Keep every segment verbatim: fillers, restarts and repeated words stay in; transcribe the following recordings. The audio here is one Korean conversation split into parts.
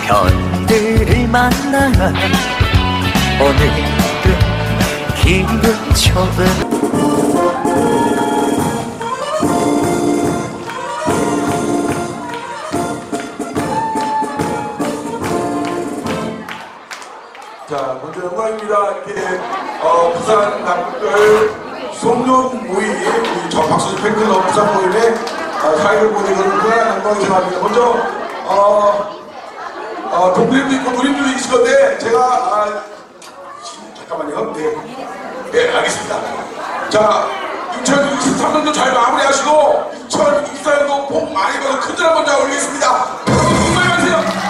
별들을 만나 오늘은 기분 좋은 자, 먼저 영광입니다. 이렇게 어, 부산 남극들 송년 모임, 우리 저 박수지 팬클럽 부산 모임에 어, 사회를 보는 것은 그런 영광이 생각합니다. 먼저 어, 어, 동생도 있고 누님도 있을 건데 제가 아, 잠깐만요. 네, 네, 알겠습니다. 자, 이천이십삼 년도 잘 마무리하시고 이천이십사 년도 복 많이 받은 큰절 한번 자 올리겠습니다. 여러분 건강하세요.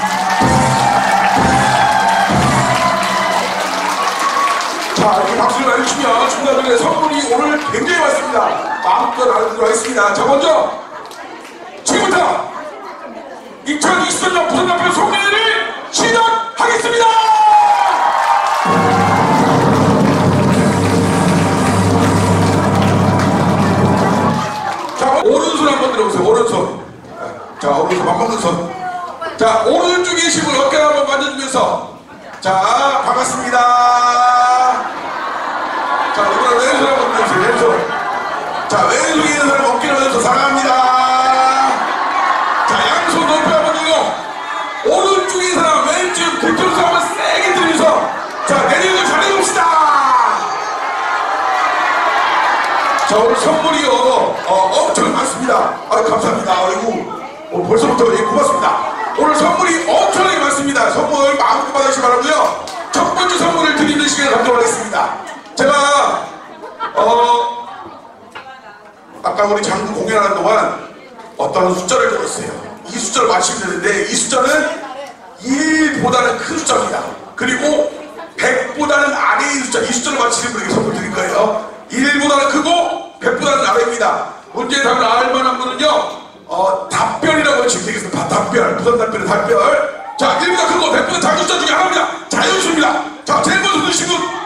자, 이렇게 박수를 많이 치면 중간중간에 선물이 오늘 굉장히 많습니다. 마음껏 나눠드리도록 하겠습니다. 자, 먼저 지금부터 이천이십삼 년 부산남편 송년회를 시작하겠습니다. 자, 오른손 한번 들어보세요. 오른손. 자, 오른손 맞먹는 손. 자, 오른쪽에 계신 분 어깨를 한번 만져주면서 자, 반갑습니다. 자, 이번엔 왼손 한번 들어주세요. 왼손. 자, 왼손에 있는 사람 어깨를 만져서 사랑합니다. 자, 양손 높이 한번 들고 오른쪽에 있는 사람 왼쪽 뒤통수 한번 세게 들면서 자, 내리는 거 잘해봅시다. 자, 오늘 선물이요 어, 엄청 많습니다. 아, 감사합니다. 아이고 어, 벌써부터 예, 고맙습니다. 오늘 선물이 엄청나게 많습니다. 선물 마음껏 받으시기 바라고요. 첫 번째 선물을 드리는 시간을 갖도록 하겠습니다. 제가 어 아까 우리 장구 공연하는 동안 어떤 숫자를 적었어요. 이 숫자를 맞히면 되는데 이 숫자는 일보다는 큰 숫자입니다. 그리고 백보다는 아래의 숫자, 이 숫자를 맞히는 분에게 선물 드릴 거예요. 일보다는 크고 백보다는 아래입니다. 문제의 답을 알 만한 분은요 어, 답변이라고 지금 되겠습니다. 답변, 부산 답변의 답변. 자, 일보다 크고 백보다 작은 숫자 중에 하나입니다. 자연수입니다. 자, 제일 먼저 드신 분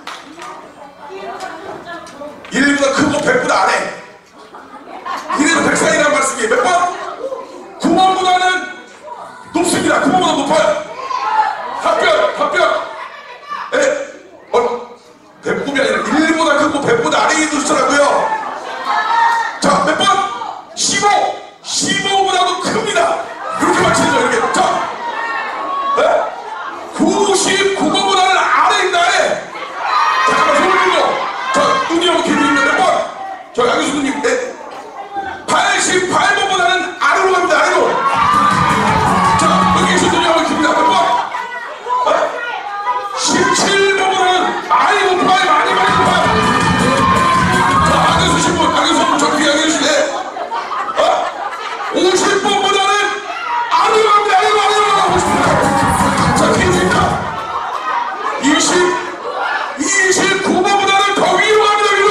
일보다 크고 백보다 아래. 이래서 백 사이라는 말씀이에요. 몇 번? 구 번보다는 높습니다. 구 번보다 높아요. 답변, 답변. 네. 어, 백구이 아니라 일보다 크고 백보다 아래에 있는 숫자라고요. 자, 몇 번? 십오. 십오보다도 큽니다. 이렇게 맞히죠, 이렇게. 자, 네? 구십구 번보다는 아래입니다, 아래. 잠깐만, 손을 들고. 자, 눈이 한번 길들이면 몇 번? 저 양교수 누님, 네. 팔십팔 번보다는 아래로 갑니다, 아래로. 자, 여기 계신 눈이 한번 길들이면 몇 번? 네? 십칠 번보다는 많이 높아요, 많이 많이 높아요. 자, 양교수 신분, 양교수 신분, 저 뒤에 계시네. 어? 오십 번보다는 아래로 갑니다, 아래로, 아래로 가고 싶습니다. 자, 계십니까? 이십, 이십구 번보다는 더 위로 갑니다, 위로.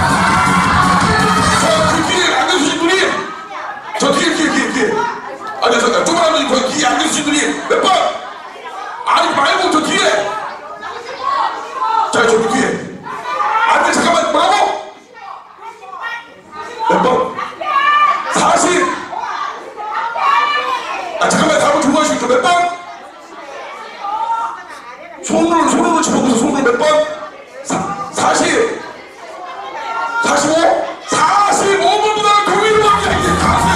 자, 그 뒤에 앉아주신 분이 저 뒤에, 뒤에, 뒤에, 뒤에. 아니, 저 조그만 분이 그 뒤에 앉아주신 분이 몇 번? 아니, 말고 저 뒤에. 자, 저기 뒤에. 안돼, 잠깐만, 뭐라고? 몇 번? 사십. 아, 잠깐만, 다음은 두고 하시겠죠? 몇 번? 손으로, 손으로 짚어보세요. 손으로 몇 번? 사십. 사십오? 사십오 번보다는 더 위로 갑니다. 이게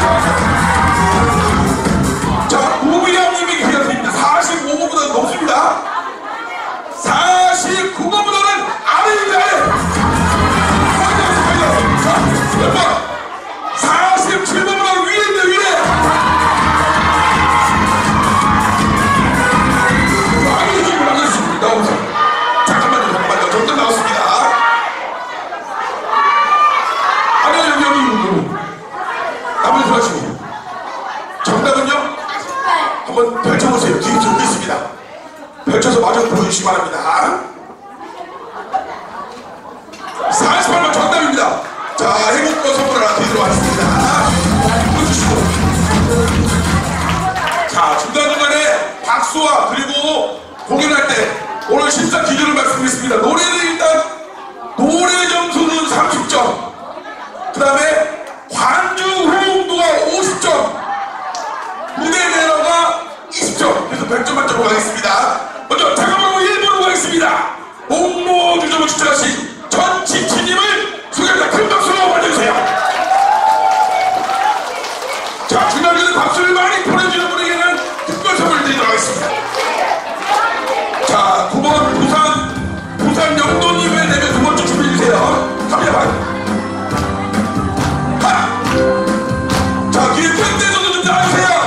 자, 우비양님이 기다립니다. 사십오 번보다는 높습니다. 사십구 번보다는 아래입니다, 아래. 자, 몇 번? 사십칠 번보다는 위에입니다, 위에. 아래입니다, 아래입니다. 나오세요. 잠깐만요, 잠깐만요. 정답 나왔습니다. 아니, 여기, 여기, 여기. 나머지 하시고. 정답은요? 한번 펼쳐보세요. 뒤에 들고 있습니다. 펼쳐서 마저 보여주시기 바랍니다. 사십팔 번 정답입니다. 자, 행복권 선물 하나 드리도록 하겠습니다. 보여주시고. 자, 중간중간에 박수와 그리고 공연할 때 오늘 심사 기준을 말씀드리겠습니다. 노래는 일단 노래 점수는 삼십 점, 그 다음에 관중 호응도가 오십 점, 무대 매너가 이십 점, 그래서 백 점 만점으로 가겠습니다. 먼저 다가번호 일 번으로 가겠습니다. 옥모 주점을 추천하신 전지치님을 소개합니다. 큰 박수로 맞아주세요. 자, 중요한 것은 박수를 많이 보내주는 분에게는 특별 선물 드리도록 하겠습니다. 자, 구 번 부산, 부산 영도님의 대표 두 번째 준비해주세요. 갑니다. 하! 자, 뒤에 팬대전도 좀 나와주세요.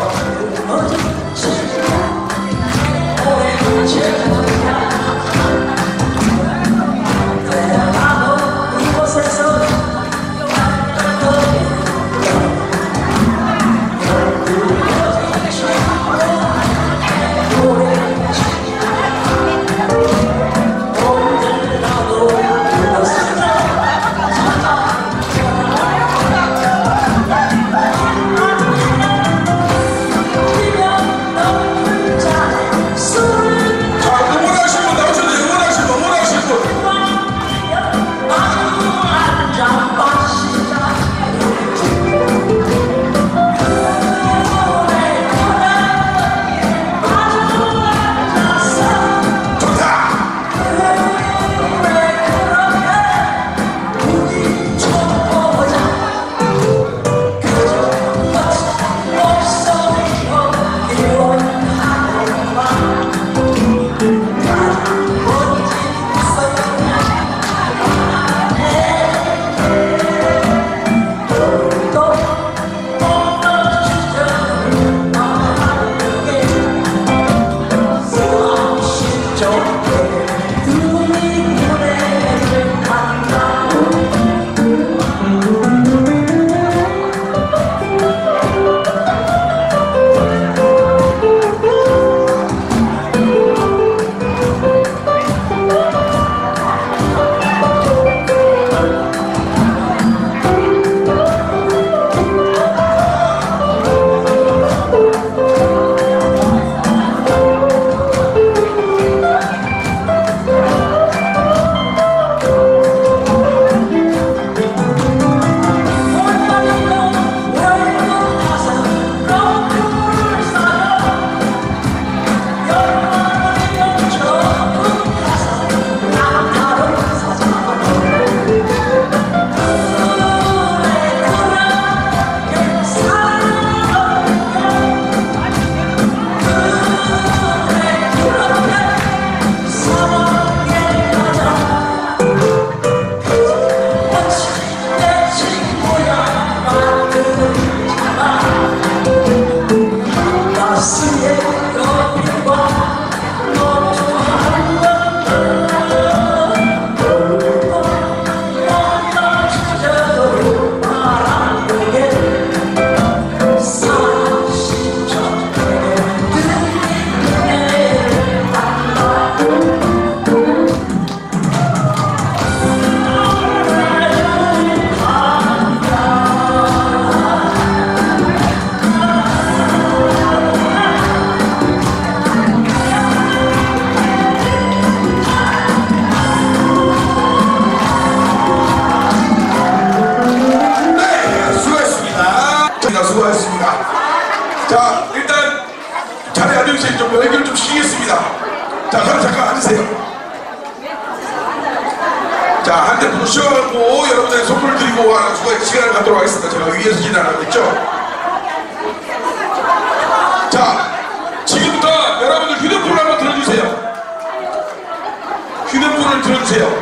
자, 일단 자리에 앉아주세요. 좀 연결 좀 시키겠습니다. 자, 그럼 잠깐 앉으세요. 자, 한 대 부르셔갖고 여러분들 선물 드리고 하는 수가 시간을 갖도록 하겠습니다. 제가 위에서 지나가고 있죠. 자, 지금부터 여러분들 휴대폰을 한번 들어주세요. 휴대폰을 들어주세요.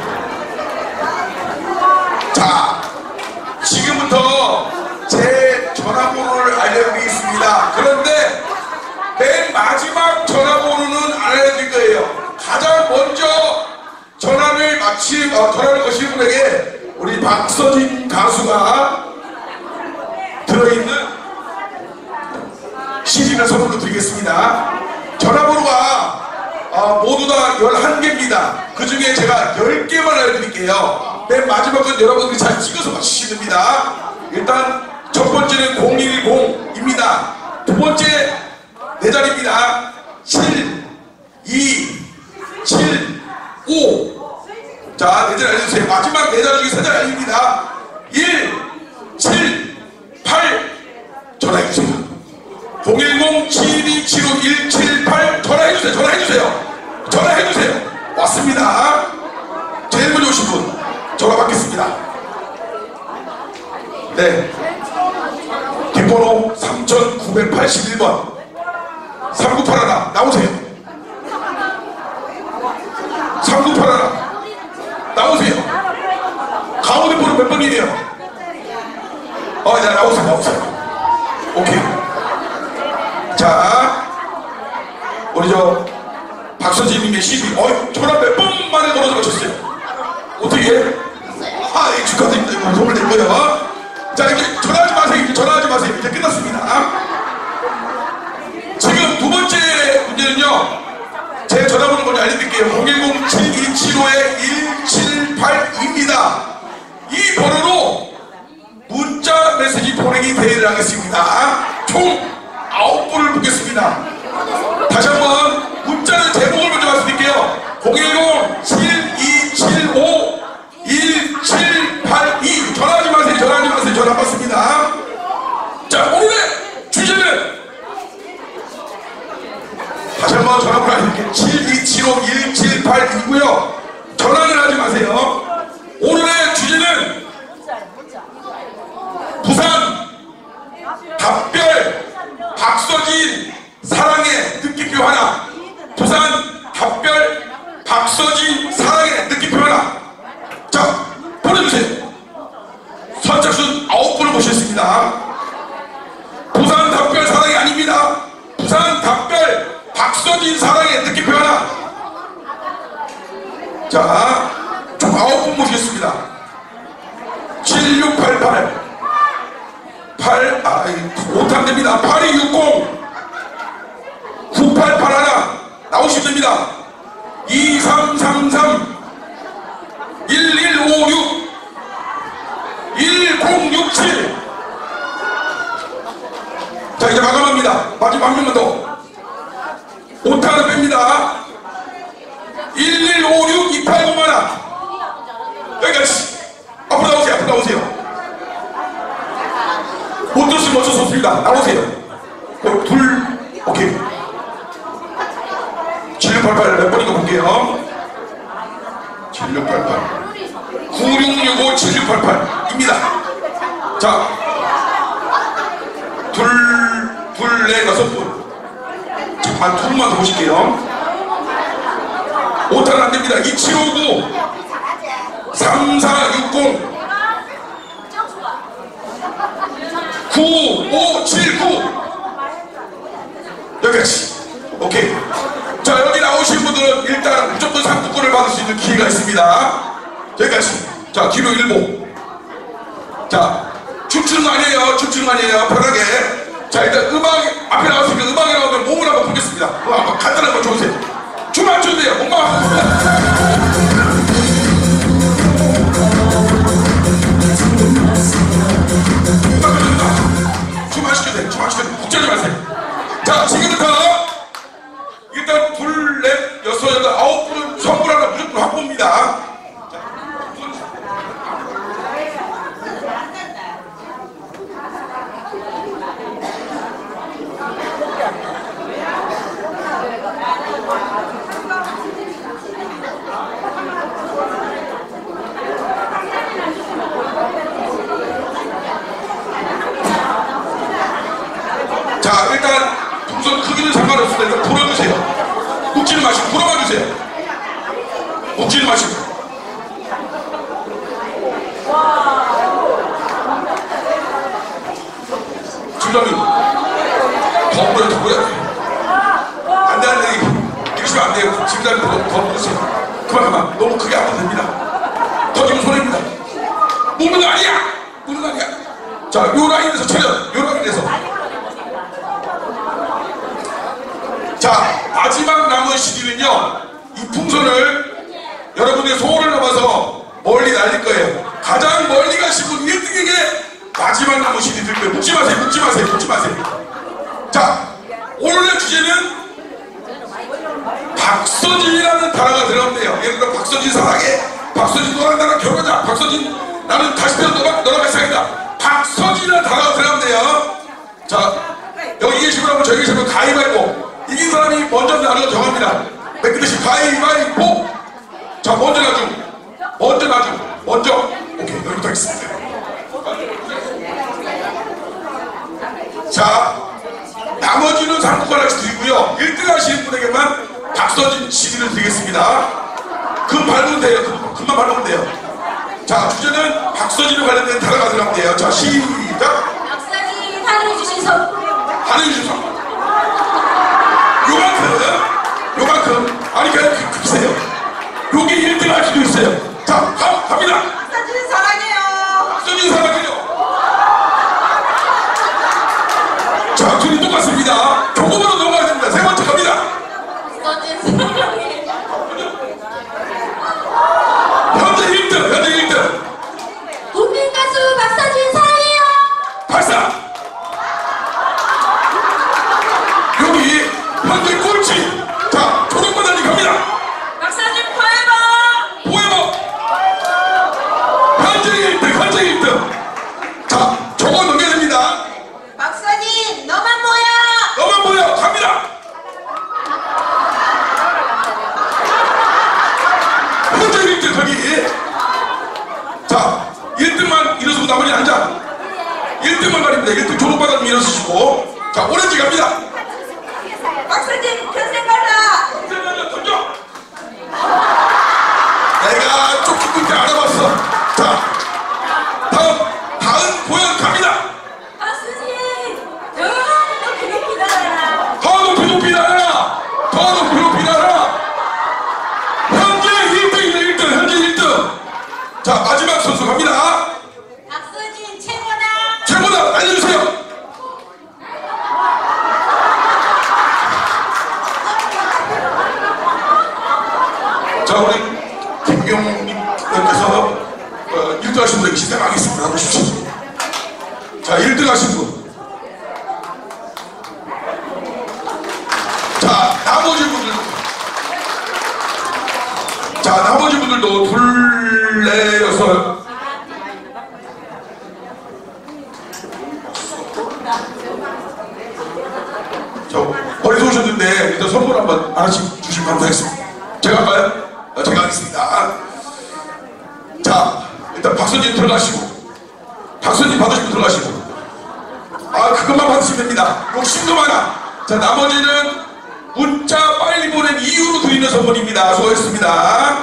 자, 지금부터 제 전화번호를 알려드리겠습니다. 그런데 맨 마지막 전화번호는 안 알려드릴 거예요. 가장 먼저 전화를 마치 어, 전화를 거시는 분에게 우리 박서진 가수가 들어있는 시디를 선물로 드리겠습니다. 전화번호가 어, 모두 다 열한 개입니다. 그 중에 제가 열 개만 알려드릴게요. 맨 마지막은 여러분들이 잘 찍어서 맞추시면 됩니다. 일단 첫 번째는 공일공입니다. 두 번째 네 자리입니다. 칠, 이, 칠, 오. 자, 네 자리 알려주세요. 마지막 네 자리 중에 세 자리 알립니다. 일, 칠, 팔. 전화해주세요. 공일공 칠이칠오 일칠팔 전화해주세요. 전화해주세요. 왔습니다. 제일 먼저 오신 분 전화 받겠습니다. 네, 뒷번호 삼천구백팔십일 번 삼구팔일 나오세요. 삼구팔일 나오세요. 가운데 번호 몇 번이에요? 어, 네, 나오세요. 나오세요. 오케이. 자, 우리 저 박서진님의 시비, 어, 전화 몇 번 만에 걸어서 가셨어요. 어떻게 해? 아, 예, 축하드립니다. 이거 선물 드리고요. 자, 이제 전화하지 마세요. 이제 전화하지 마세요. 이제 끝났습니다. 지금 두 번째 문제는요, 제 전화번호 먼저 알려드릴게요. 공일공 칠이칠오 일칠팔이입니다. 이 번호로 문자 메시지 보내기 대회를 하겠습니다. 총 아홉 분을 뽑겠습니다. 다시 한번 문자는 제목을 먼저 말씀드릴게요. 공일공 칠이칠오 일칠팔이 전화하지 마세요. 전화하지 마세요. 전화 받습니다. 자, 오늘의 주제는 다시 한번 전화번호 알려드릴게요. 칠이칠오 일칠팔이고요 전화는 하지 마세요. 오늘의 주제는 부산 답별 박서진 사랑의 느낌표 하나. 부산 답별 박서진 사랑의 느낌표 하나. 자, 보내주세요. 선착순 아홉 분을 모셨습니다. 부산 답별 사랑이 아닙니다. 부산 답별 박서진 사랑의 느낌표 하나. 자, 총 아홉 분 모시겠습니다. 칠육팔팔 팔, 아, 오탄 됩니다. 팔이육공 구팔팔일 나오시면 됩니다. 이삼삼삼 일일오육 일공육칠. 자, 이제 마감합니다. 마지막 한 명만 더. 오탄은 뺍니다. 일일오육 이팔공일 여기까지. 앞으로 나오세요. 앞으로 나오세요. 못 들으시면 어쩔 수 없습니다. 나오세요. 어, 둘, 오케이. 칠육팔팔 몇 번인가 볼게요. 칠육팔팔 구육육오 칠육팔팔입니다. 자, 둘, 둘, 넷, 여섯 분. 잠깐 두 분만 더 보실게요. 오탄 안 됩니다. 이칠오구 삼사육공 구오칠구 여기까지. 오케이. 자, 여기 나오신 분들은 일단 무조건 상품권을 받을 수 있는 기회가 있습니다. 여기까지. 자, 뒤로 일보. 자, 춤추는 거 아니에요. 춤추는 거 아니에요. 편하게. 자, 일단 음악 앞에 나왔으니까 음악이 나오면 몸을 한번 풀겠습니다. 음악 한번 간단한 거 줘보세요. 춤 안 춰도 돼요. 몸만 춤 안 시켜도 돼요. 춤 안 시켜도 돼요. 걱정하지 마세요. 자, 지금부터 일단 둘, 넷, 여섯, 여덟, 아홉 분은 선물하나 무조건 확보입니다. 자, 일단 풍선 크기는 상관없습니다. 일단 불어주세요. 묵지는 마시고 불어봐 주세요. 묵지는 마시고. 주장님 더 불어요. 더 불어요. 안돼 안돼. 이러시면 안 돼요. 지금 더, 더 불으세요. 그만 그만. 너무 크게 안 됩니다. 터지면 손해입니다. 무는 거 아니야. 무는 거 아니야. 자, 요 라인에서 차려. 요 라인에서. 자, 마지막 남은 시기는요, 이 풍선을 여러분의 소원을 넘어서 멀리 날릴 거예요. 가장 멀리 가신 분 일 등에게 마지막 남은 시기 들 거예요. 묻지 마세요. 묻지 마세요. 묻지 마세요. 자, 오늘의 주제는 박서진이라는 단어가 들어갑네요. 예를 들어 박서진 사랑해. 박서진 너랑 나랑 결혼하자. 박서진 나는 다시 태어나 너랑 너랑 같이 살겠다. 박서진이라는 단어가 들어갑네요. 자, 여기 계신 분하고 저기 계신 분 가위바위보. 이긴 사람이 먼저 나누어 정합니다. 가위바위보. 자, 먼저 나주. 먼저 나주. 먼저. 오케이, 여기부터 하겠습니다. 자, 나머지는 상품권 하나씩 드리고요. 일 등 하시는 분에게만 박서진 시디를 드리겠습니다. 금 밟으면 돼요. 금, 금만 밟으면 돼요. 자, 주제는 박서진에 관련된 단어가 들어가면 돼요. 자, 시작. 박서진 하늘해주신 선물. 하늘해주신 선물. 요만큼, 요만큼. 아니, 그냥 그, 그세요. 여기 일 등 할 수도 있어요. 자, 가, 갑니다. 박서진 사랑해요. 박서진 사랑해요. 자, 둘이 똑같습니다. 교구으로 넘어가야 됩니다. 세 번째 갑니다. 박서진 사랑해요. 현재 일 등, 현재 일 등. 국민 가수 박서진 사랑해요. 발사. 여기 현재 꼴찌. 자, 초록바다니 갑니다. 박서진 포에버. 포에버. 현재 일 등, 현재 일 등. 자, 저거 넘겨야 됩니다. 박서진 너만 모여. 너만 모여 갑니다. 현재 일 등 저기. 자, 일 등만 일어서고 나머지 앉아. 일 등만 말입니다. 일 등 초록바다님 일어서시고. 자, 오렌지 갑니다. 박서진 평생 갈라. 던져. 내가 쫓기 꿀때 알아봤어. 자, 다음 다음 보연 갑니다. 박서진 너 그게 기다려라. 더 높이 높이 날아. 더 높이 높이 날아. 현재 일 등이네. 일 등 현재 일 등. 자, 마지막 선수 갑니다. 박서진 최고다. 최고다. 알려주세요. 자, 우리 김경님께서 어, 일 등 하신 분에게 시작하겠습니다. 보십시오. 자, 일 등 하신 분. 자, 나머지 분들. 자, 나머지 분들도 둘레여서. 저, 머리 오셨는데, 일단 선물 한번 하나씩 주시면 감사하겠습니다. 제가 할까요? 어, 제가 하겠습니다. 자, 일단 박서진 들어가시고. 박서진 받으시면 들어가시고. 아, 그것만 받으시면 됩니다. 욕심도 많아. 자, 나머지는 문자 빨리 보낸 이유로 드리는 선물입니다. 수고했습니다.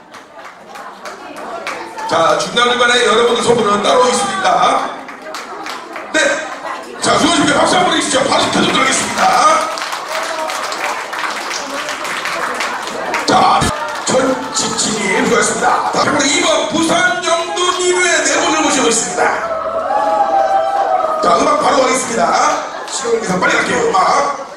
자, 중간중간에 여러분들 선물은 따로 있습니다. 네. 자, 수고하십니다. 박수 한번 해주시죠. 바로 켜도록 하겠습니다. 자, 전지치님 수고하셨습니다. 다음으로 이 번 부산 영도님의 네 분을 모시고 있습니다. 자, 음악 바로 가겠습니다. 시간을 계산 빨리 갈게요. 음악.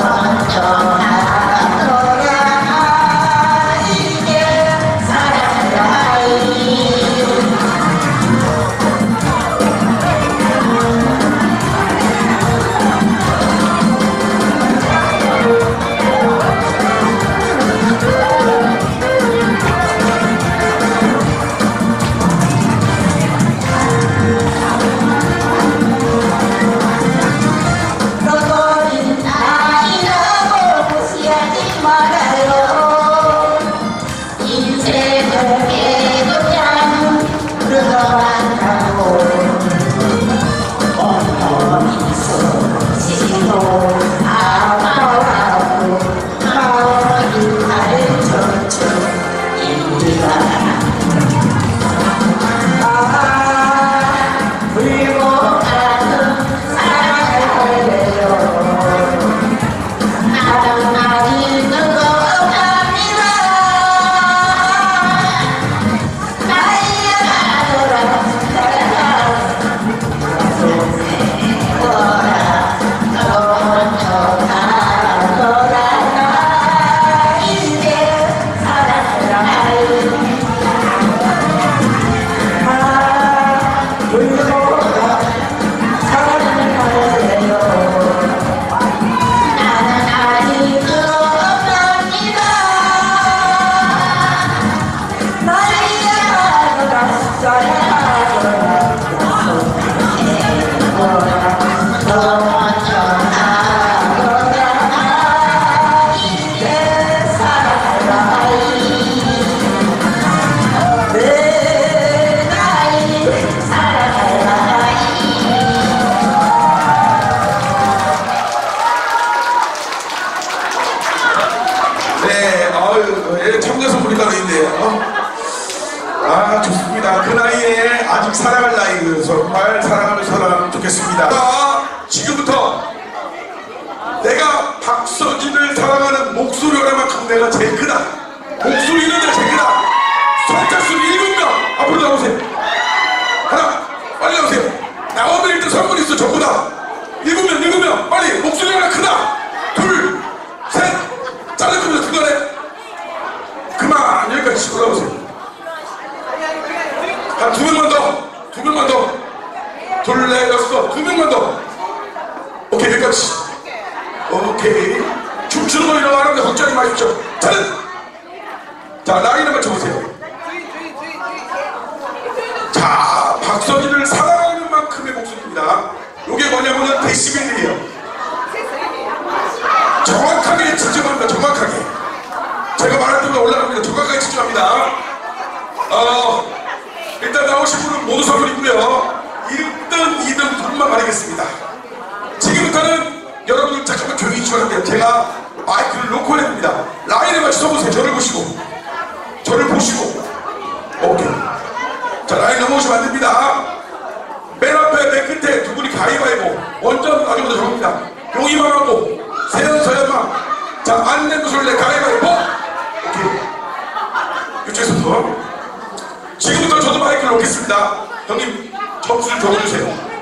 사랑해 있는데요. 아, 좋습니다. 그 나이에 아직 사랑할 나이, 정말 사랑하면 사랑하면 좋겠습니다. 자, 지금부터 내가 박서진을 사랑하는 목소리 하나만큼 내가 제일 크다. 목소리는 내가 제일 크다. 선착순 일곱 명 앞으로 나오세요. 하나, 빨리 나오세요. 나오면 일단 선물 있어, 전부 다. 일곱 명, 일곱 명, 빨리. 목소리 하나 크다. 둘, 셋, 자를 겁니다, 중간에. 그만, 여기까지 치고 나오세요. 한 두 명만 더, 두 명만 더. 둘, 넷, 여섯, 두 명만 더. 오케이, 여기까지. 오케이. 춤추는 거 일어나는데 걱정하지 마십시오. 차는! 자, 라인을 맞춰보세요. 자, 박서진을 사랑하는 만큼의 목소리입니다. 이게 뭐냐면은 데시벨이에요. 정확하게 측정합니다. 정확하게. 제가 말할 때마다 올라갑니다. 정확하게 측정합니다. 어, 일단 나오신 분은 모두 선물 있고요. 일 등, 이 등 두 분만 말하겠습니다. 지금부터는 여러분들 잠깐만 조용히 해주셔야 돼요. 제가 마이크를 놓고 해야 됩니다. 라인에 맞춰 서보세요. 저를 보시고. 저를 보시고. 오케이. 자, 라인 넘어오시면 안 됩니다. 맨 앞에, 맨 끝에 두 분이 가위바위보. 원점 아주부터 정합니다. 용이만 하고, 세연, 서연만. 자, 안내부 술래 가위바위보. 오케이. 이쪽에서부터. 지금부터 저도 마이크를 놓겠습니다. 형님, 점수를 적어주세요.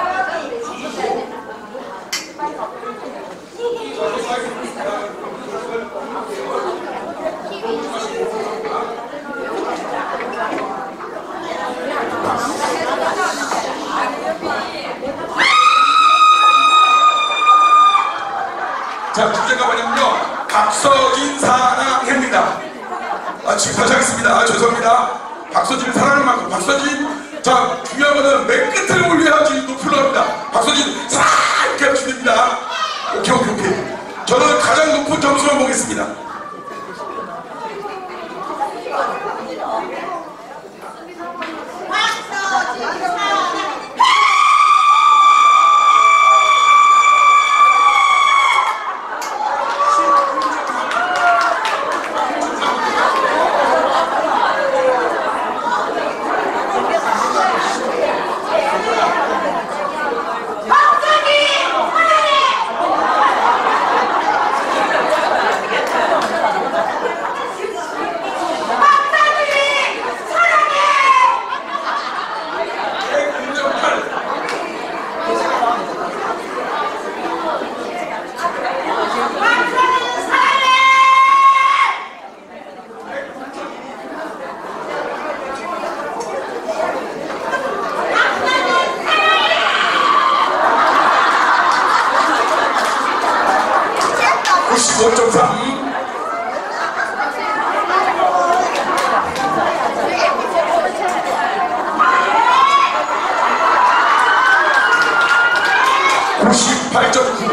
자, 주제가 뭐냐면요, 박서진 사랑해입니다. 아, 지금 다시 하겠습니다. 아, 죄송합니다. 박서진 사랑할 만큼, 박서진, 자, 중요한 거는 맨 끝을 올려야지 높이로 갑니다. 박서진 사랑! 이렇게 하시면 됩니다. 오케이, 오케이, 오케이. 저는 가장 높은 점수만 보겠습니다. 구십오 점 삼. 구십팔 점 구.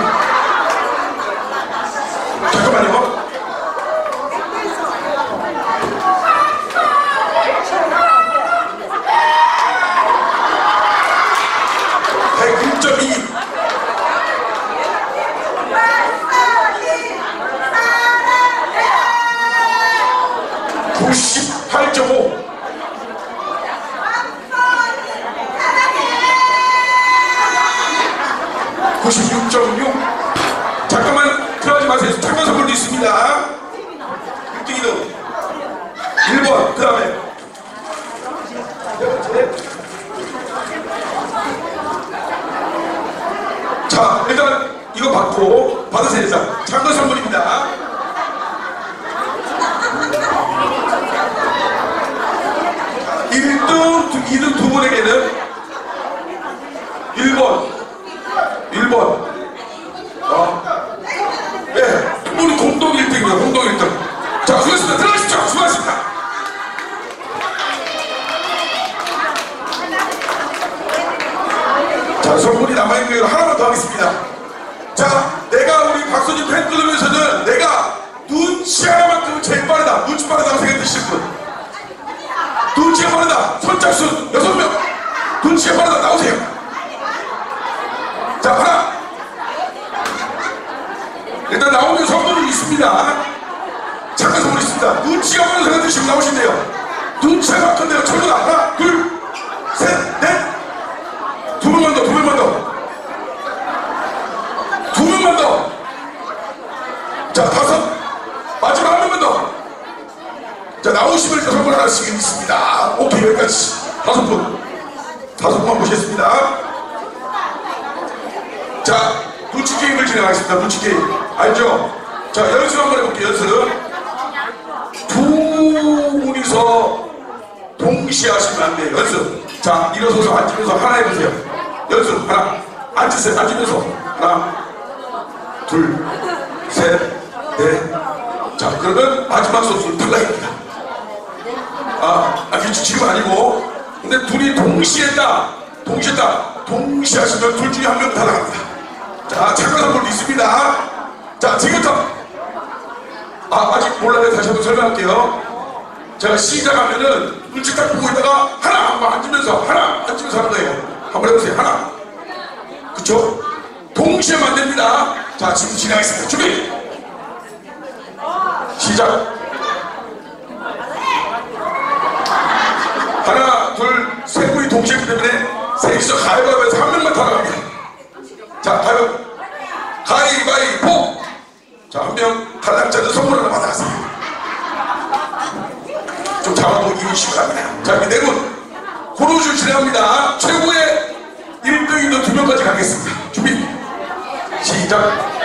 잠깐만요. 백육 점 이. 구십팔 점 오. 구십육 점 육. 잠깐만 들어가지 마세요. 잠깐 선물도 있습니다. 일 등, 이 등. 일 번, 그 다음에 자, 일단 이거 받고 받으세요. 일단 잠깐 선물입니다. 일 등, 이 등 두 분에게는 일 번, 일 번. 어. 네, 두 분이 공동 일 등입니다. 공동 일 등. 자, 수고하셨습니다. 들어가십시오. 수고하셨습니다. 자, 선물이 남아있는 거 하나만 더 하겠습니다. 자, 내가 우리 박서진 팬클럽에서는 내가 눈치 하나만큼은 제일 빠르다. 눈치 빠르다고 생각되시는 분. 눈치가 빠르다. 선착순 여섯 명. 눈치가 빠르다. 나오세요. 자, 하나. 일단 나오면 선물이 있습니다. 잠깐 선물이 있습니다. 눈치가 빠르다고 생각되시면 나오시면 제가 근데 전부 다 하나, 둘, 셋, 넷. 두 명만 더, 두 명만 더. 두 명만 더. 자, 다섯. 마지막 한 명만 더. 자, 나오시면 일단 선물 하나씩 있습니다. 오케이, 여기까지. 다섯 분. 다섯 분만 모시겠습니다. 자, 눈치 게임을 진행하겠습니다. 눈치 게임. 알죠? 자, 연습 한번 해볼게요. 연습. 두 분이서 동시에 하시면 안 돼요. 연습. 자, 일어서서 앉으면서 하나 해보세요. 연습. 하나. 앉으세요. 앉으면서. 하나, 둘, 셋, 넷. 자, 그러면 마지막 선수는 탈락입니다. 아, 아, 지금 아니고. 근데 둘이 동시에 딱, 동시에 딱, 동시에 하시면 둘 중에 한 명 탈락합니다. 자, 잠깐 선물도 있습니다. 자, 지금부터. 아, 아직 몰라요. 다시 한번 설명할게요. 제가 시작하면은 눈치 딱 보고 있다가 하나 한번 앉으면서 하나 앉으면서 하는 거예요. 한번 해보세요. 하나. 그쵸? 동시에 만듭니다. 자, 지금 진행하겠습니다. 준비. 시작. 하나, 둘, 세 분이 동시에 했기 때문에 셋이서 가위바위보에서 한 명만 탈락합니다. 자, 가위바위보. 가위바위보. 자, 한 명 탈락자는 선물 하나 받아가세요. 좀 잡아보고 이기시기 바랍니다. 자, 이 네 분 고로줄 진행합니다. 최고의 일 등 있는 두 명까지 가겠습니다. 준비. 시작.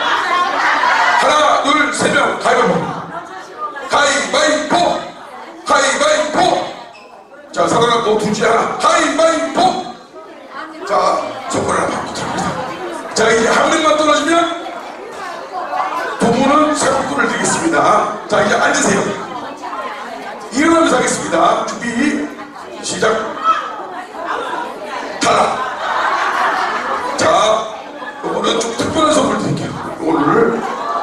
하나, 둘, 세 명 가위바위보. 가위바위보. 가위바위보. 자, 살아남고 둘 중에 하나. 가위바위보. 자, 선물 하나 받고 들어갑니다. 자, 이제 한 명만 떨어지면 두 분은 상품권을 드리겠습니다. 자, 이제 앉으세요. 일어나면서 하겠습니다. 준비. 시작. 탈락. 자, 요거는 좀 특별한 선물 드릴게요. 요거를.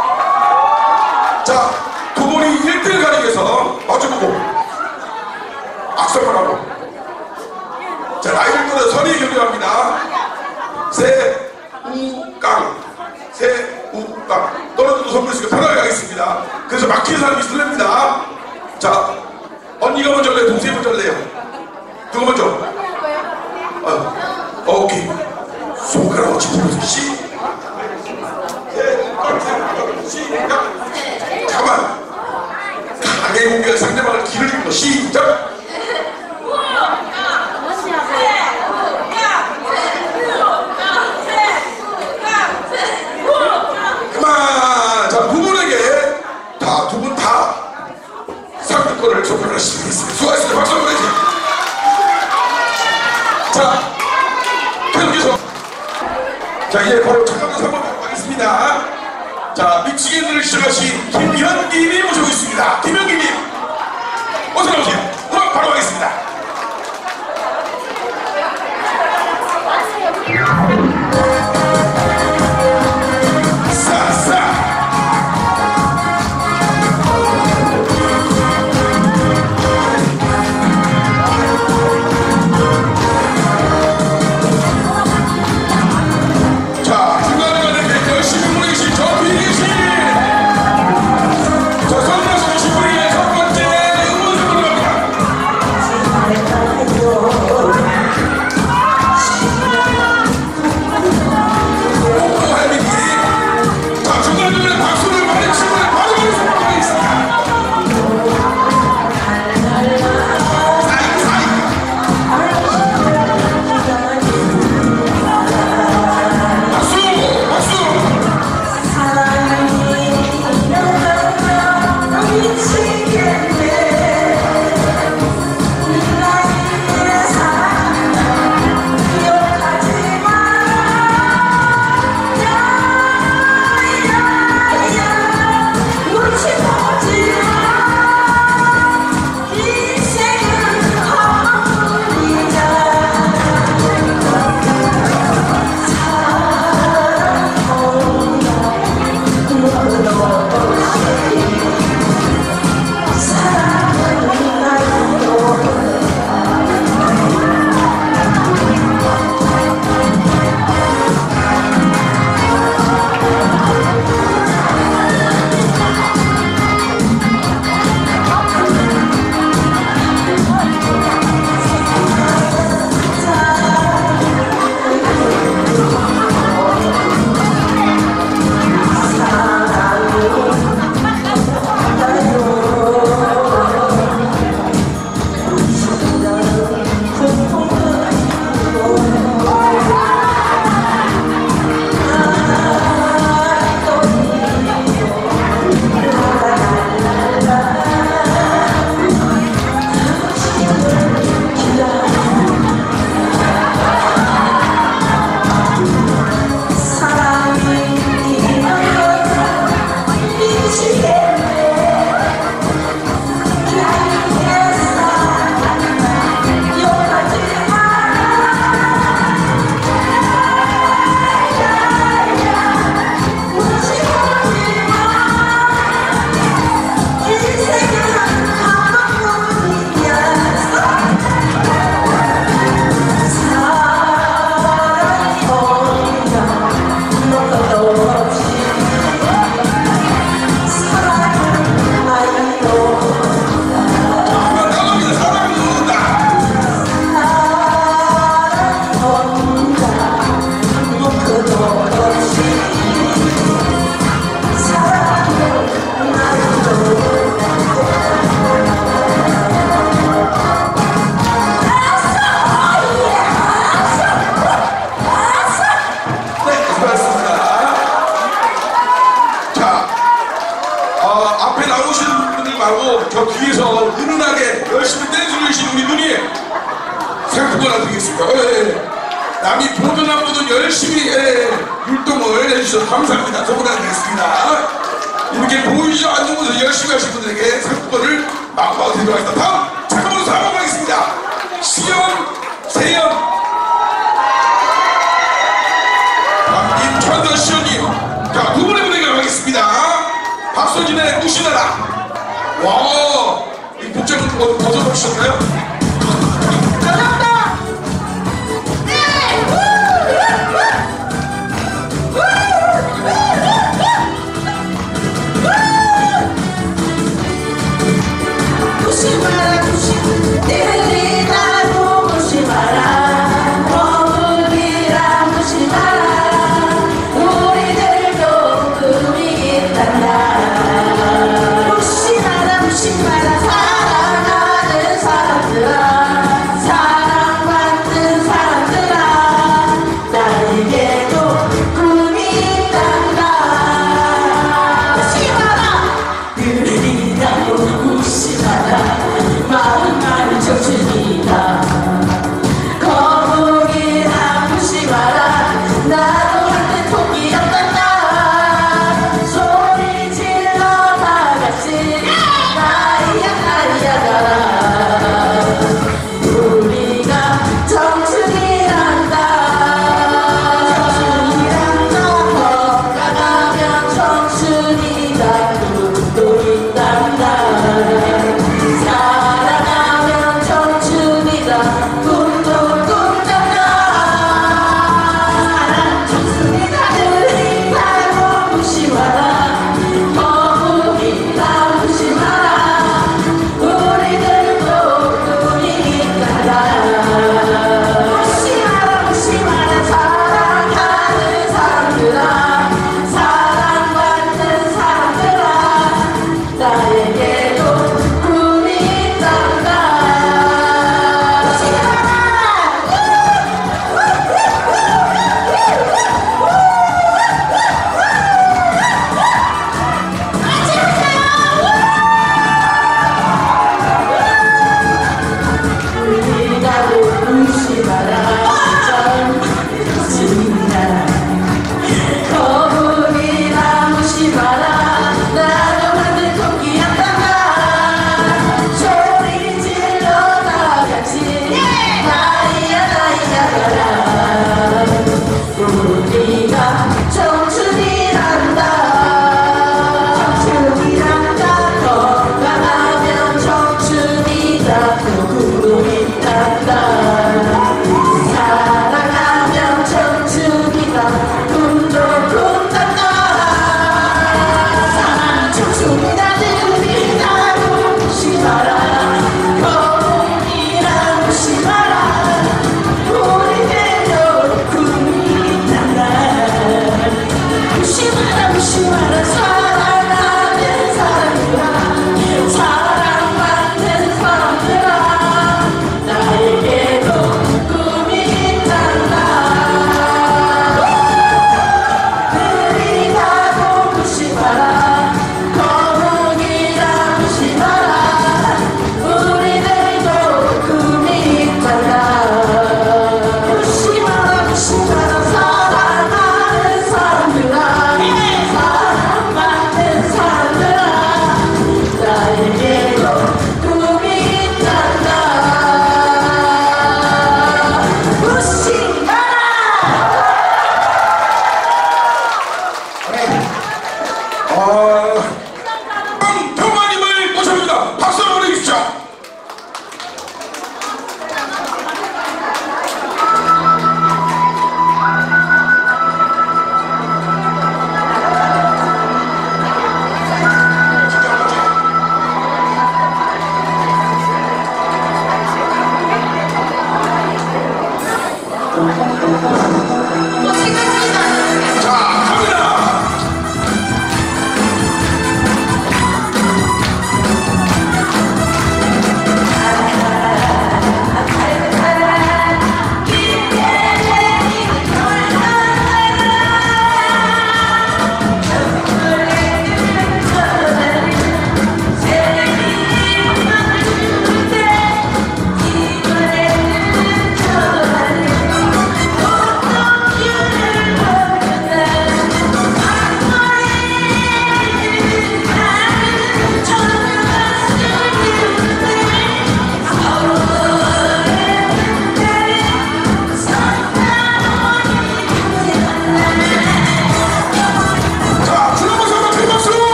자, 두 분이 일 등을 가리기 위해서 마주보고 악수만 하고. 자, 나이를 따라 선의 경쟁합니다. 세, 우, 깡. 세, 우, 깡. 떨어져도 선물 있으니까 편하게 하겠습니다. 그래서 막히는 사람이 있으랍니다. 자, 언니가 먼저 할래요? 동생이 먼저 할래요? 누가 먼저? 어, 어, 오케이. 손가락으로 짚어보세요. 시. 시작. 잠깐만. 강의 공격에 상대방을 길을 주는 거. 시작. 그만. 자, 두 분에게 다, 두 분 다 상품권을 선물하시겠습니다. 수고하셨습니다. 박수 한번 해주세요. 자, 계속해서. 자, 이제 바로 잠깐만 선물 받고 가겠습니다. 자, 미치겠는을 시작하신 김현기님 모시고 있습니다. 김현기님, 어서 나오세요. 음악 바로 가겠습니다. 싸싸. 자, 중간중간에 열심히 보내주신 저 비계신 저 선물하신 분이 첫 번째 그거 하나 드리겠습니다. 예. 남이 보든 안 보든 열심히 예, 율동을 해주셔서 감사합니다. 저 하나 드리겠습니다. 이렇게 보이지 않는 곳에서 열심히 하신 분들에게 상품권을 마구마구 드리도록 하겠습니다. 다음 잠깐만 사 번 가겠습니다. 시연, 세연, 다음 임찬선 시연님. 자, 두 분의 무대가 가겠습니다. 박서진의 무시나라. 와, 이 복장은 뭐 벗어보셨나요? 무심하라 무심 내리 나도 무심하라 어머니라 무심하라 우리들도 꿈이 있단다 무심하라 무심하라 사랑하는 사람들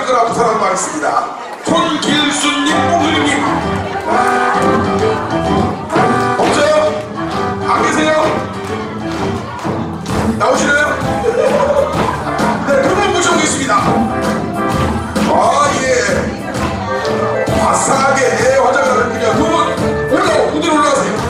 거라 부탁하도록 하겠습니다. 손길순님, 뽕글님. 없어요? 안 계세요? 나오시나요? 네, 그분 모셔보겠습니다. 아, 예. 화사하게 화장을 하는군요. 두 분, 올라오, 무대로 올라가세요.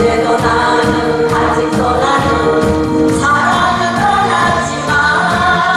그래도 나는 아직도 나는 사랑은 떠나지 마.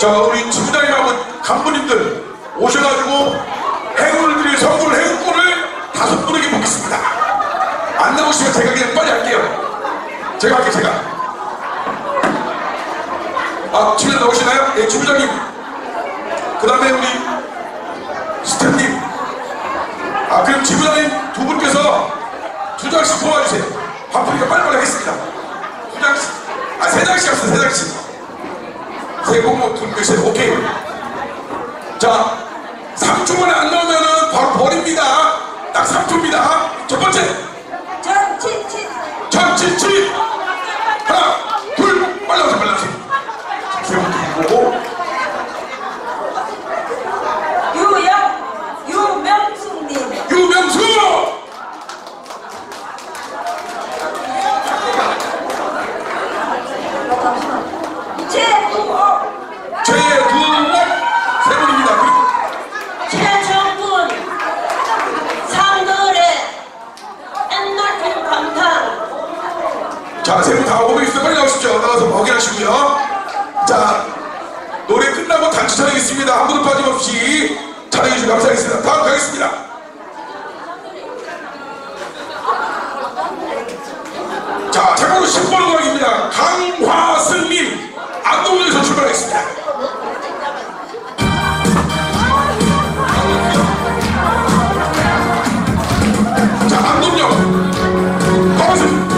자, 우리 지부장님하고 간부님들 오셔가지고 행운을 드릴 선물 행운권을 다섯 분에게 먹겠습니다. 안 나오시면 제가 그냥 빨리 할게요. 제가 할게요, 제가. 아, 지부장 나오시나요? 예, 지부장님. 그 다음에 우리 스태프님. 아, 그럼 지부장님 두 분께서 두 장씩 뽑아주세요. 바쁘니까 빨리빨리 하겠습니다. 두 장씩. 아, 세 장씩 합시다, 세 장씩. 세 공모 두 개씩. 오케이. 자, 삼 초 만에 안 나오면은 바로 버립니다. 딱 삼 초입니다. 첫 번째. 전치치 전치치. 하나, 둘, 빨리 나오세요, 빨리 나오세요. 기억도 유영 유명숙님 유명수. 최두옥 최두옥 세 분입니다. 그리고 최정훈 상거래 엔돌핀 감탄. 자, 세 분 다 오고 있어요. 빨리 나오십시오. 나와서 확인하시고요. 자, 노래 끝나고 단체 촬영했습니다. 한 분도 빠짐없이 촬영해주시면 감사하겠습니다. 다음 가겠습니다. 자, 참고로 십 번 음악입니다. 강화승민 안동역에서 출발하겠습니다. 자, 안동역 강화승민.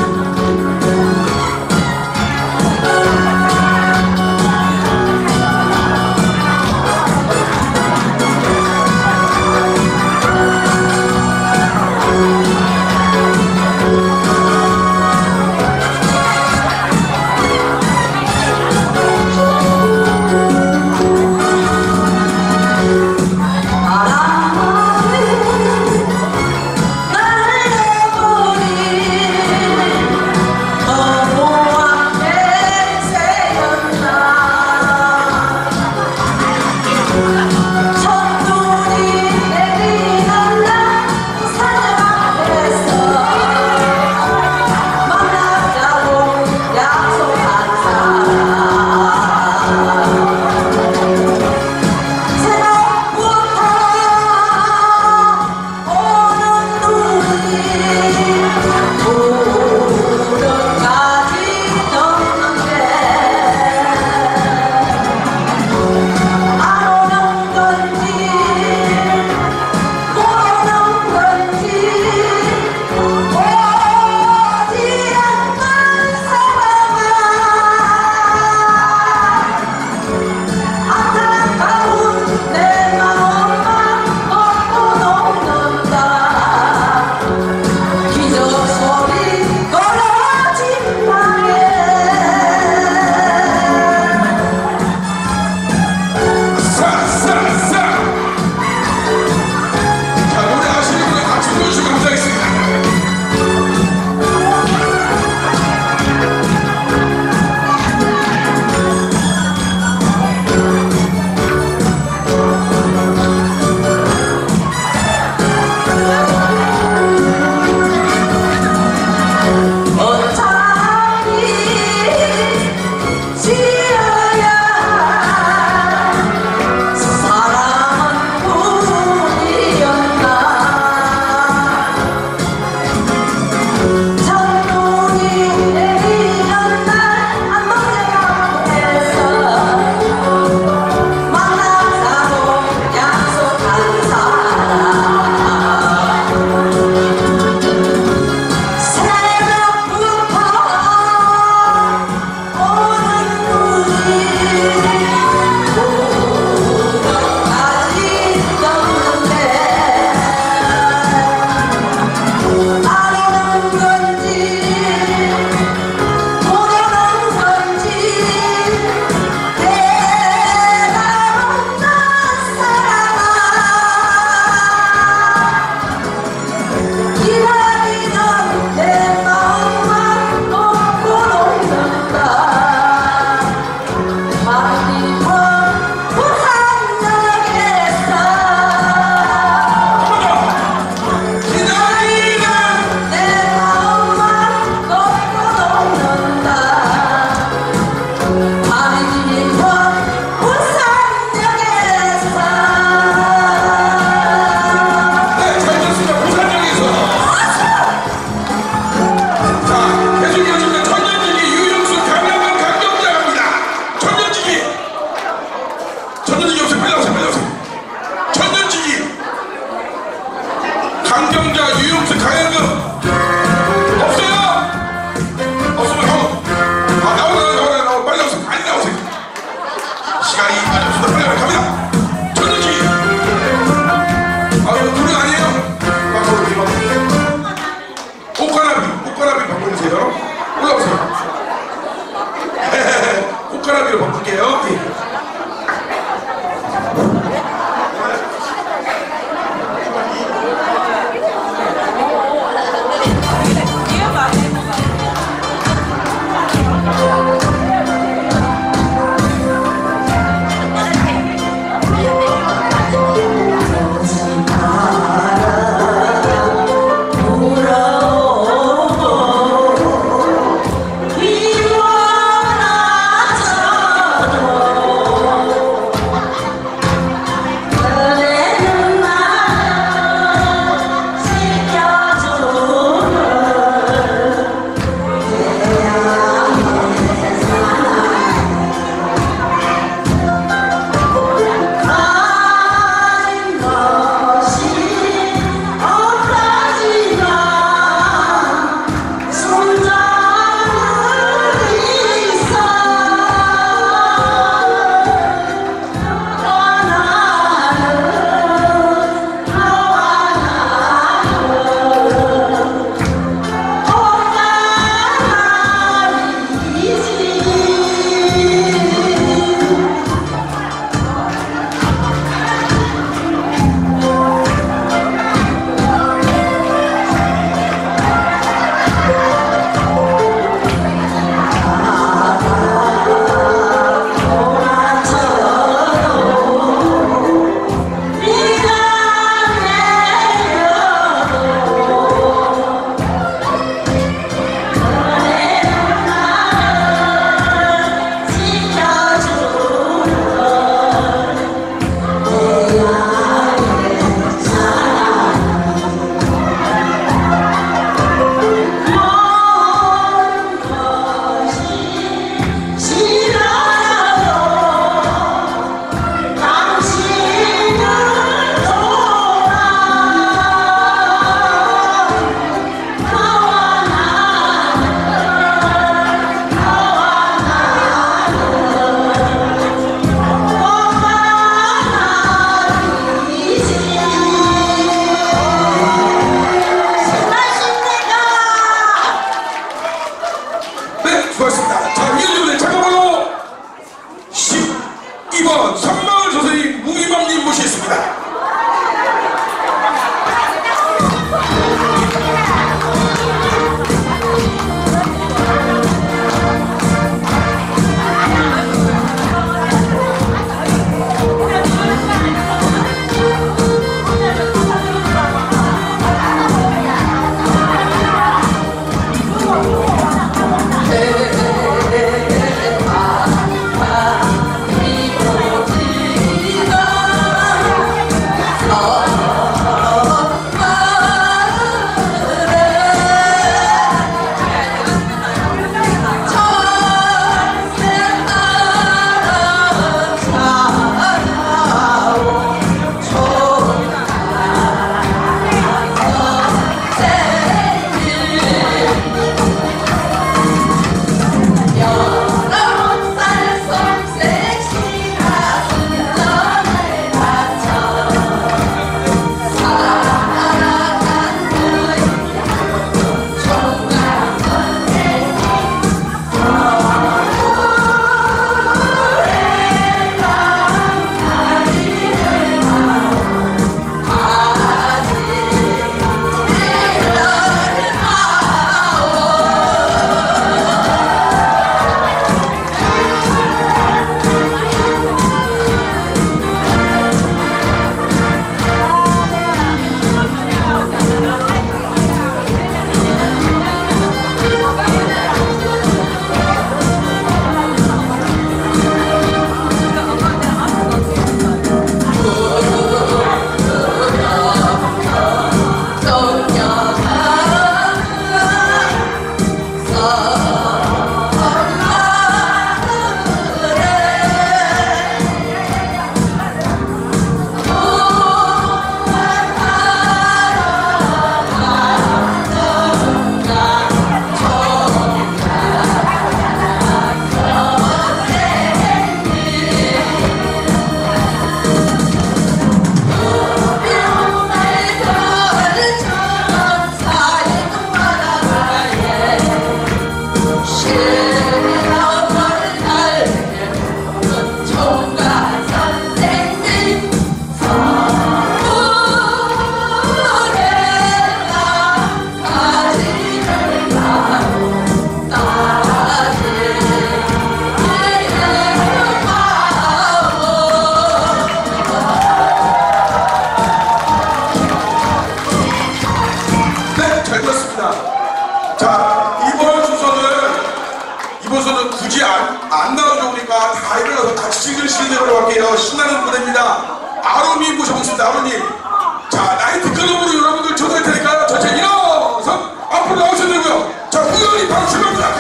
하도록 할게요. 신나는 무대입니다. 아론님 모셔보겠습니다. 아론님. 자, 나이트 클럽으로 여러분들 초대할 테니까 전체 일어서 앞으로 나오셔도 되고요. 자, 우연히 바로 출발합니다.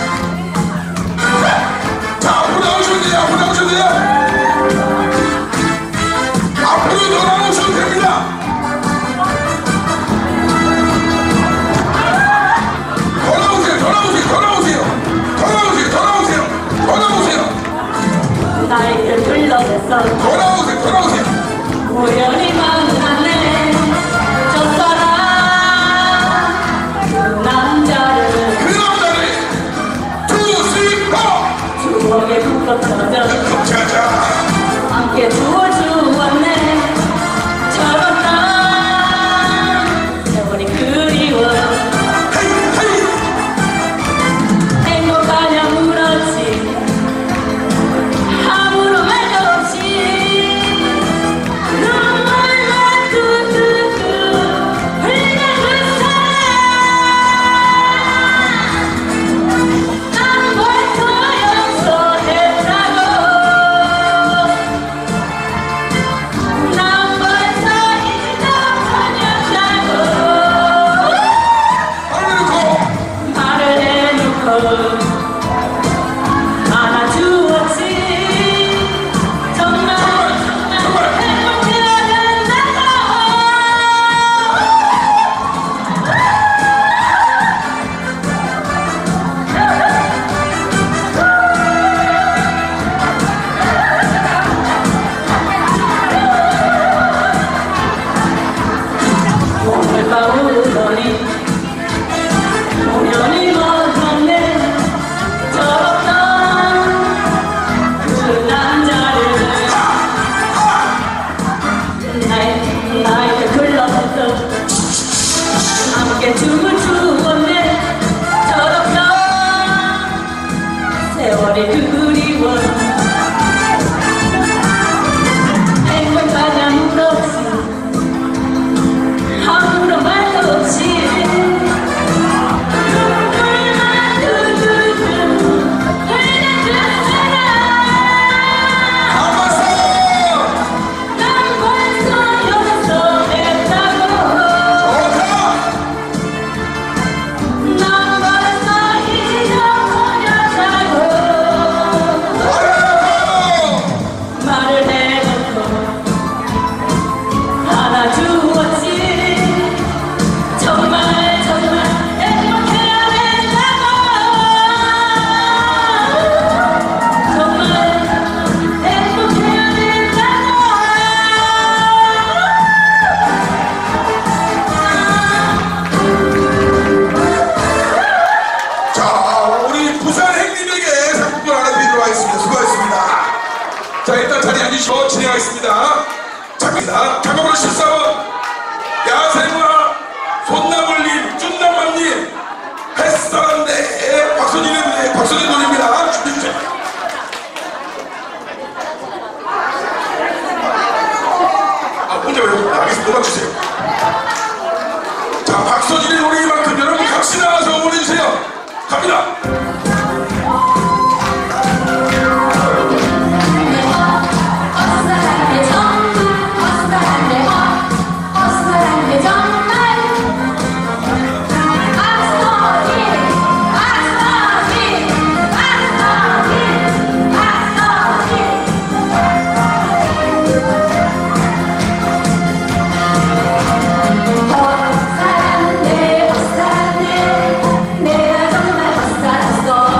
자, 앞으로 나오셔도 돼요. 앞으로 나오셔도 돼요. 앞으로 더 나오셔도 됩니다. 더 나오세요. 더 나오세요. 더 나오세요. 더 나오세요. 더 나오세요. 더 나오세요. 나이를 불러댔어. 더 나오세요. 더 나오세요. 우연히 만났네. 저 사람 그 남자를 그 남자를 투스리퍼 추억에 묶어쳐져 자자 함께 주워주었네. 저런 날 세월이 그리워. 헤이 헤이 행복하냐 물었지. 아무런 말도 없이 눈물만 뚝뚝뚝 흘리는 그 사람. 난 벌써 용서했다고. 난 벌써 인정하였다고. 말을 해놓고 말을 해놓고 안아주었지. 정말 정말 행복해야 된다고. 오늘 밤 오더니 우연히 만났네. 저런 그 남자를 나의 나에게 불러서 함께 춤을 추었네. 저런 세월이 그리워. 행복하냐 물었지. 아무런 말도 없이 눈물만 뚝뚝뚝 흘리는 그 사람. 가봤어 난 벌써 용서했다고. 난 벌써 잊어버렸다고. 말을 해놓고 안아주었지. 정말 정말 행복해야 된다고. 정말 행복해야 된다고. 자, 우리 부산 행님에게 상품권 하나 드리도록 하겠습니다. 수고하셨습니다. 자, 일단 자리에 앉으시고 진행하겠습니다. 잠깐만, 잠깐만 십사 번 야생화 손나물님, 쭌남맘님, 햇사람대 박선진의 박선진 노래입니다. 준비해주세요. 아, 혼자 왜 알겠습니다. 음악 주세요. 자, 박선진의 노래만큼 여러분 같이 나와서 응원해주세요. 갑니다. 어스라한데 정말 어스라한데 어스라한데 정말 아스토리 아스토리 아스토리 아스토리 어스라한데 어스라한데 내가 정말 어스라했어.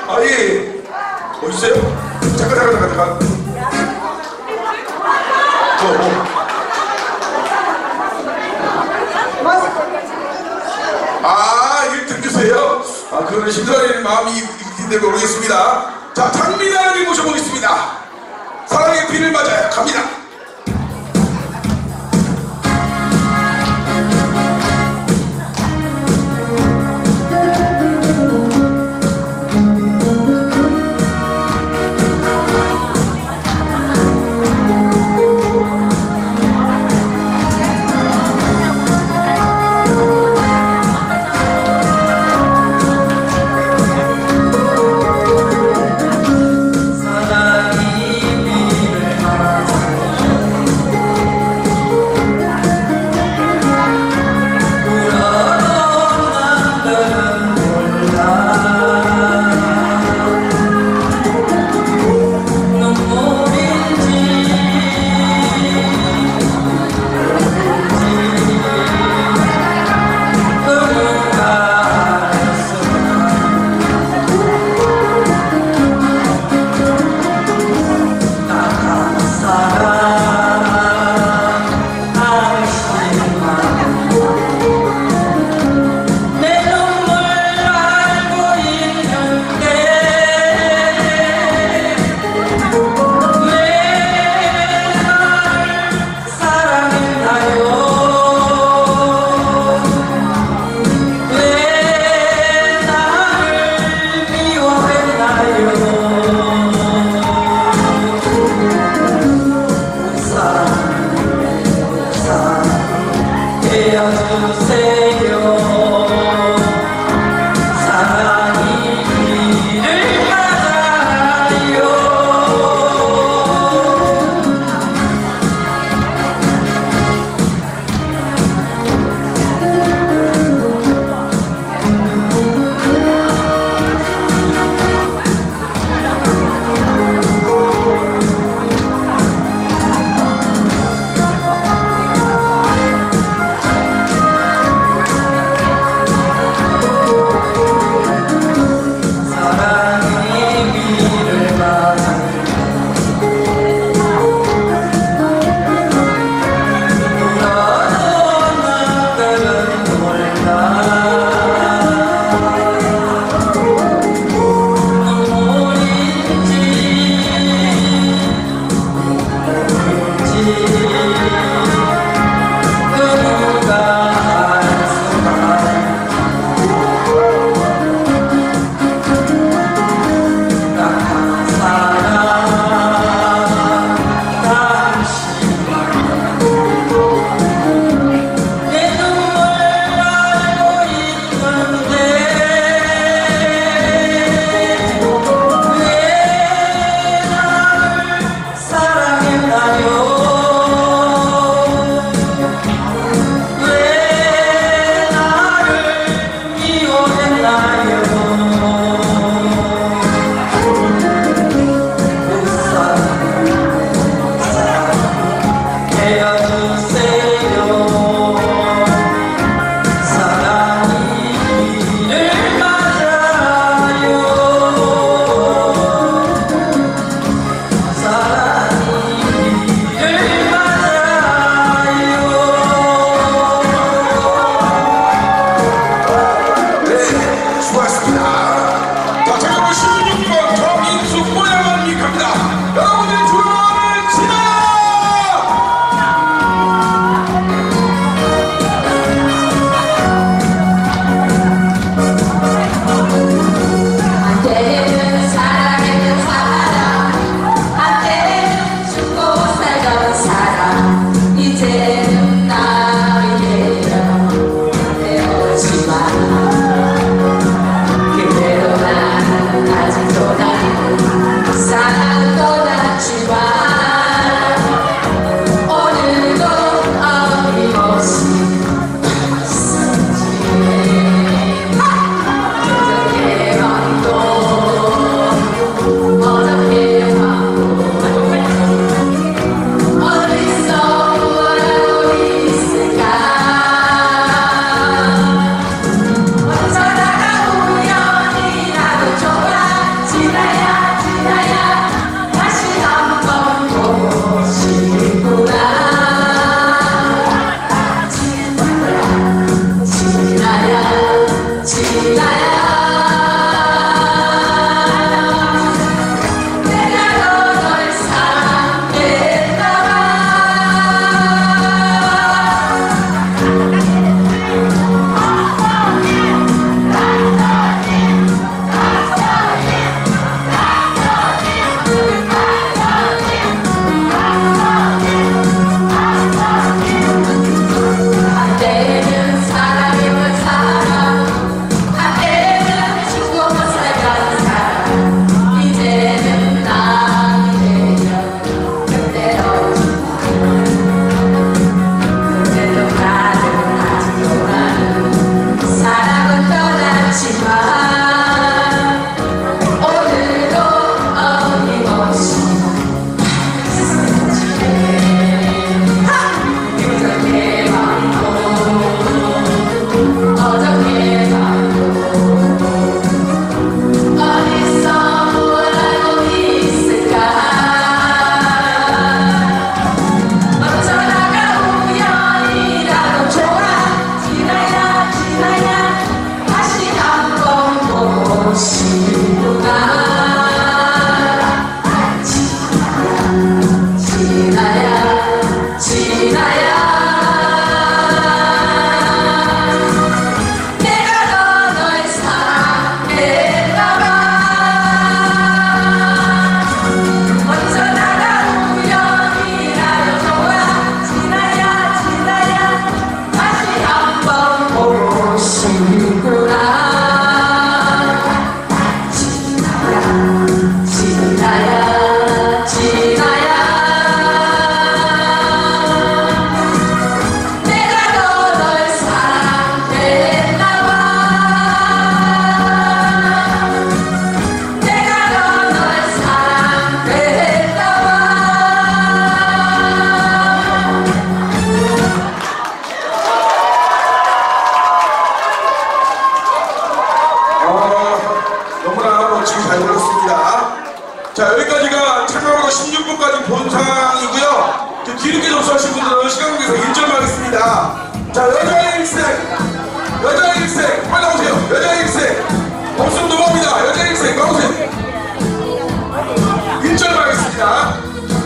아, 예, 예. 어디 있어요? 잠깐, 잠깐, 잠깐, 잠깐. 어, 어. 아, 이게 들으세요? 아, 그거는 심사위원 마음이 있긴데 모르겠습니다. 자, 장미나를 모셔보겠습니다. 사랑의 비를 맞아요. 갑니다. 사랑이 비를 맞아 잘 불렀습니다. 자, 여기까지가 참여번호 십육 번까지 본상이고요. 뒤늦게 접수하신 분들은 시간 관계에서 일 점 하겠습니다. 자, 여자의 일생, 여자의 일생, 빨리 나오세요. 여자의 일생, 없으면 넘어갑니다. 여자의 일생, 나오세요. 일 점 하겠습니다.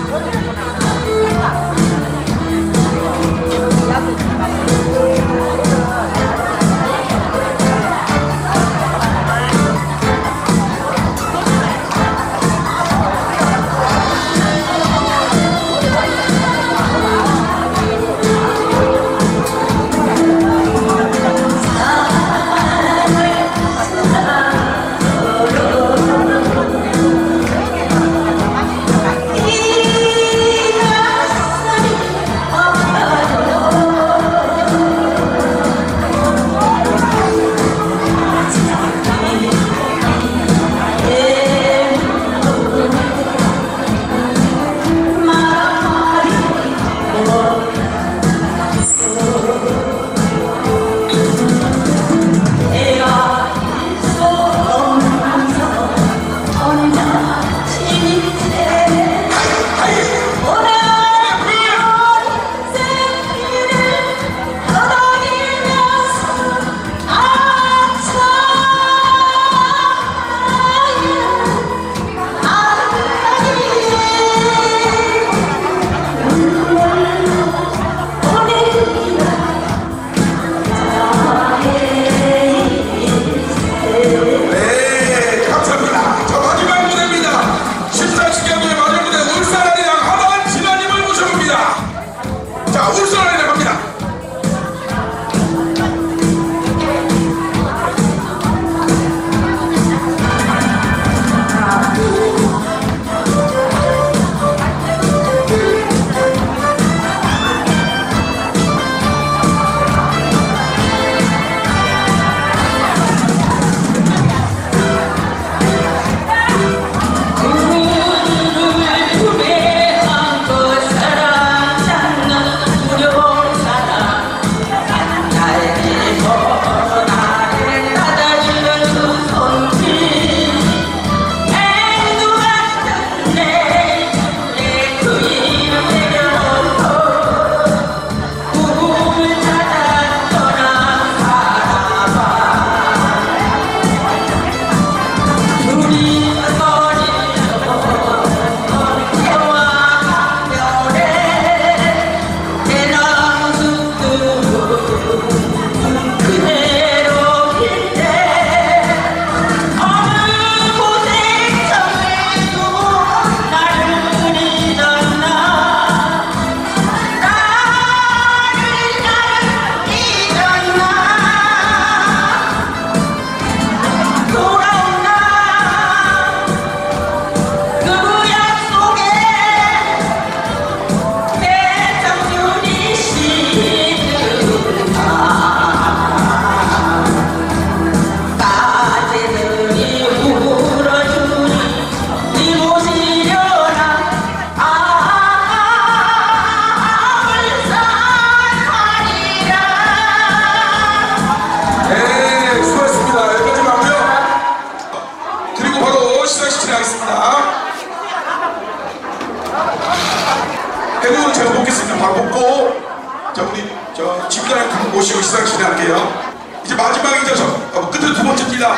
해동은 제가 뽑겠습니다. 바로 뽑고, 자, 우리 저 집사님 분 모시고 시상 진행할게요. 이제 마지막이죠. 저 어, 끝에 두 번째입니다.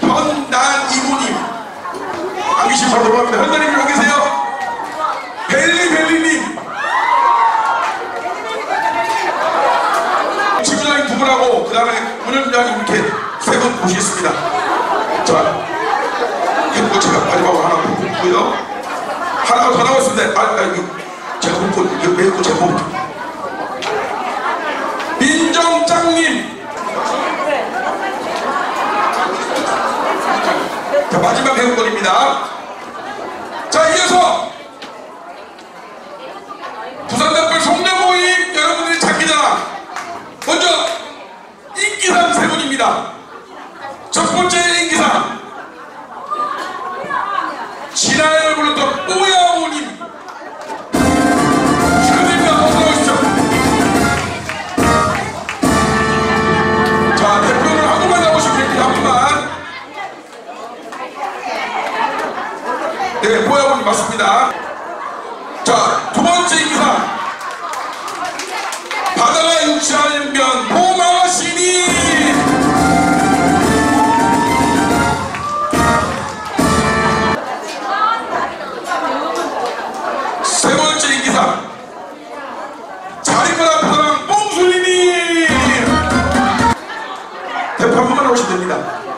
현난이구님 안 계시면 바로 넘어갑니다. 현난이님 여기 계세요. 벨리벨리님, 집사님 두 분하고 그 다음에 운영장님 이렇게 세 분 모시겠습니다. 자, 이거 제가 마지막으로 하나 뽑고요. 하나가 더 나왔습니다. 아, 아 이거 제가 뽑고 이거 메고 제가 뽑을게요. 민정짱님, 자, 마지막 회원권입니다. 자, 이어서 부산단별 송년모임 여러분들이 장기자랑 먼저 인기상 세 분입니다. 첫 번째 인기상 진아를 불렀던 뽀야오님 축하드립니다. 어서 오십시오. 자, 대표는 한 분만 나오시면 됩니다. 한 분만. 네, 뽀야분이 맞습니다. 자, 두 번째 인기상. 바다가 육지하면 보마시니. 세 번째 인기상. 자리바라 바다랑 뽕술리니. 대표 한 번만 오시면 됩니다.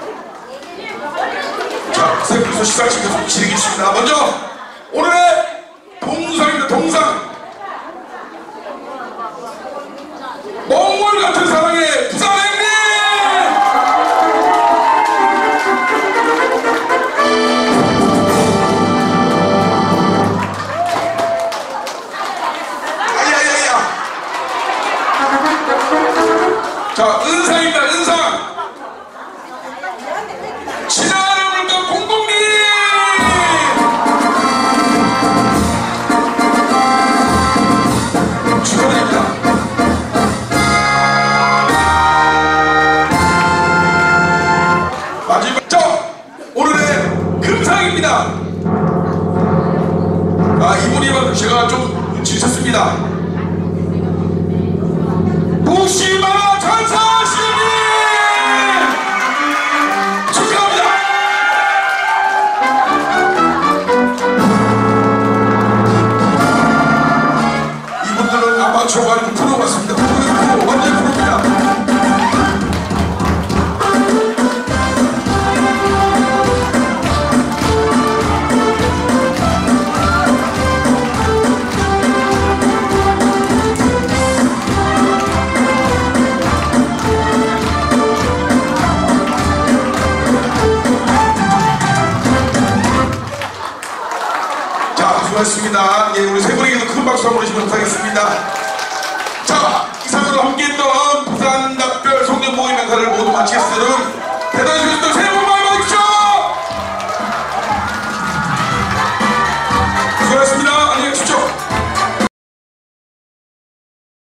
자, 세분서 시상식 계속 진행해주십니다. 먼저 오늘의 동상입니다. 동상. 몽골 같은 사랑의 부산행님. 아야야야. 자, 은상입니다. 은상. 지나가는 물건 공공님. 축하드립니다. 마지막 자, 오늘의 금상입니다. 아, 이분이 제가 좀 눈치 있었습니다. 무시마 전사시님 축하합니다. 이분들은 아마추어가 아니고 프로 같습니다. 프로는 프로, 완전 프로입니다. 수고하셨습니다. 예, 우리 세 분에게도 큰 박수 한번 주시면 감사하겠습니다. 자, 이상으로 함께했던 부산답별 송년모의 맹사를 모두 마치겠습니다. 대단히 수고하셨습니다.